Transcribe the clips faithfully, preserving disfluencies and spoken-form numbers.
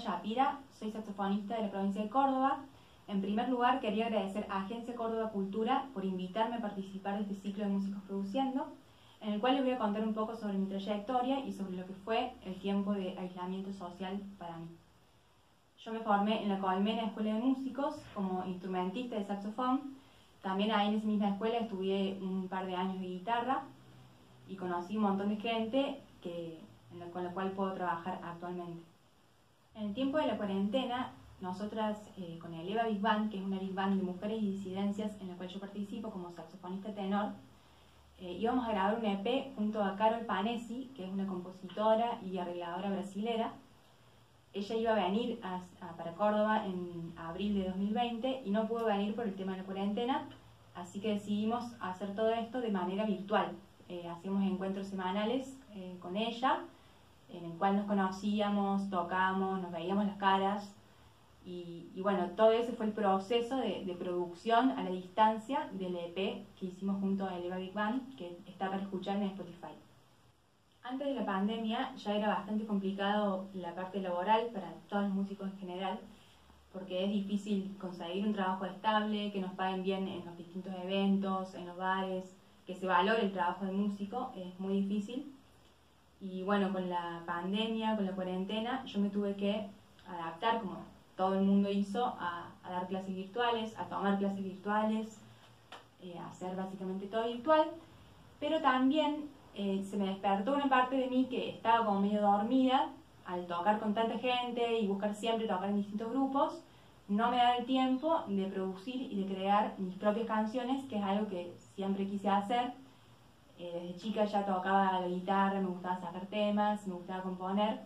Shapira, soy saxofonista de la provincia de Córdoba. En primer lugar, quería agradecer a Agencia Córdoba Cultura por invitarme a participar de este ciclo de Músicos Produciendo, en el cual les voy a contar un poco sobre mi trayectoria y sobre lo que fue el tiempo de aislamiento social para mí. Yo me formé en la Colmena Escuela de Músicos como instrumentista de saxofón. También ahí en esa misma escuela estudié un par de años de guitarra y conocí un montón de gente que, en la, con la cual puedo trabajar actualmente. En el tiempo de la cuarentena, nosotras eh, con el EVA Big Band, que es una Big Band de mujeres y disidencias en la cual yo participo como saxofonista tenor, eh, íbamos a grabar un E P junto a Carol Panesi, que es una compositora y arregladora brasilera. Ella iba a venir a, a, para Córdoba en abril de dos mil veinte y no pudo venir por el tema de la cuarentena, así que decidimos hacer todo esto de manera virtual. Eh, hacíamos encuentros semanales eh, con ella, en el cual nos conocíamos, tocábamos, nos veíamos las caras y, y bueno, todo ese fue el proceso de, de producción a la distancia del E P que hicimos junto a EVA Big Band, que está para escuchar en Spotify. Antes de la pandemia ya era bastante complicado la parte laboral para todos los músicos en general, porque es difícil conseguir un trabajo estable, que nos paguen bien en los distintos eventos, en los bares, que se valore el trabajo de músico, es muy difícil. Y bueno, con la pandemia, con la cuarentena, yo me tuve que adaptar, como todo el mundo hizo, a, a dar clases virtuales, a tomar clases virtuales, eh, a hacer básicamente todo virtual, pero también eh, se me despertó una parte de mí que estaba como medio dormida al tocar con tanta gente y buscar siempre tocar en distintos grupos. No me daba el tiempo de producir y de crear mis propias canciones, que es algo que siempre quise hacer. Eh, desde chica ya tocaba la guitarra, me gustaba sacar temas, me gustaba componer.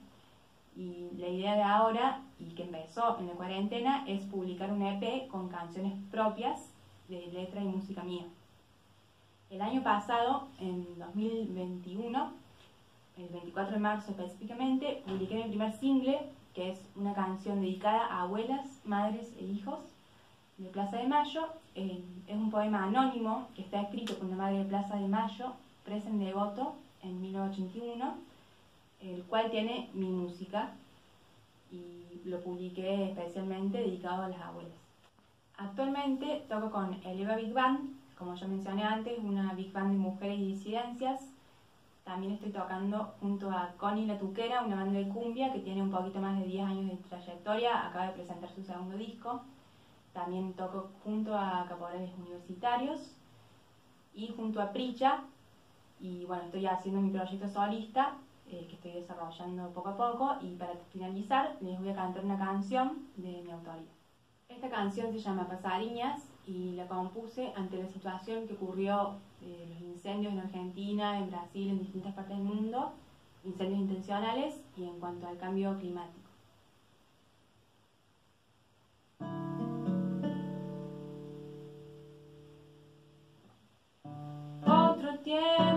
Y la idea de ahora, y que empezó en la cuarentena, es publicar un E P con canciones propias de letra y música mía. El año pasado, en dos mil veintiuno, el veinticuatro de marzo específicamente, publiqué mi primer single, que es una canción dedicada a abuelas, madres e hijos de Plaza de Mayo. Eh, es un poema anónimo que está escrito por una madre de Plaza de Mayo, presa en Devoto, en mil novecientos ochenta y uno, el cual tiene mi música y lo publiqué especialmente dedicado a las abuelas. Actualmente toco con el EVA Big Band, como ya mencioné antes, una Big Band de mujeres y disidencias. También estoy tocando junto a Connie La Tuquera, una banda de cumbia que tiene un poquito más de diez años de trayectoria, acaba de presentar su segundo disco. También toco junto a Caporales Universitarios y junto a Pricha. Y bueno, estoy haciendo mi proyecto solista, eh, que estoy desarrollando poco a poco. Y para finalizar, les voy a cantar una canción de mi autoría. Esta canción se llama Pasariñas y la compuse ante la situación que ocurrió de los incendios en Argentina, en Brasil, en distintas partes del mundo, incendios intencionales y en cuanto al cambio climático. Otro tiempo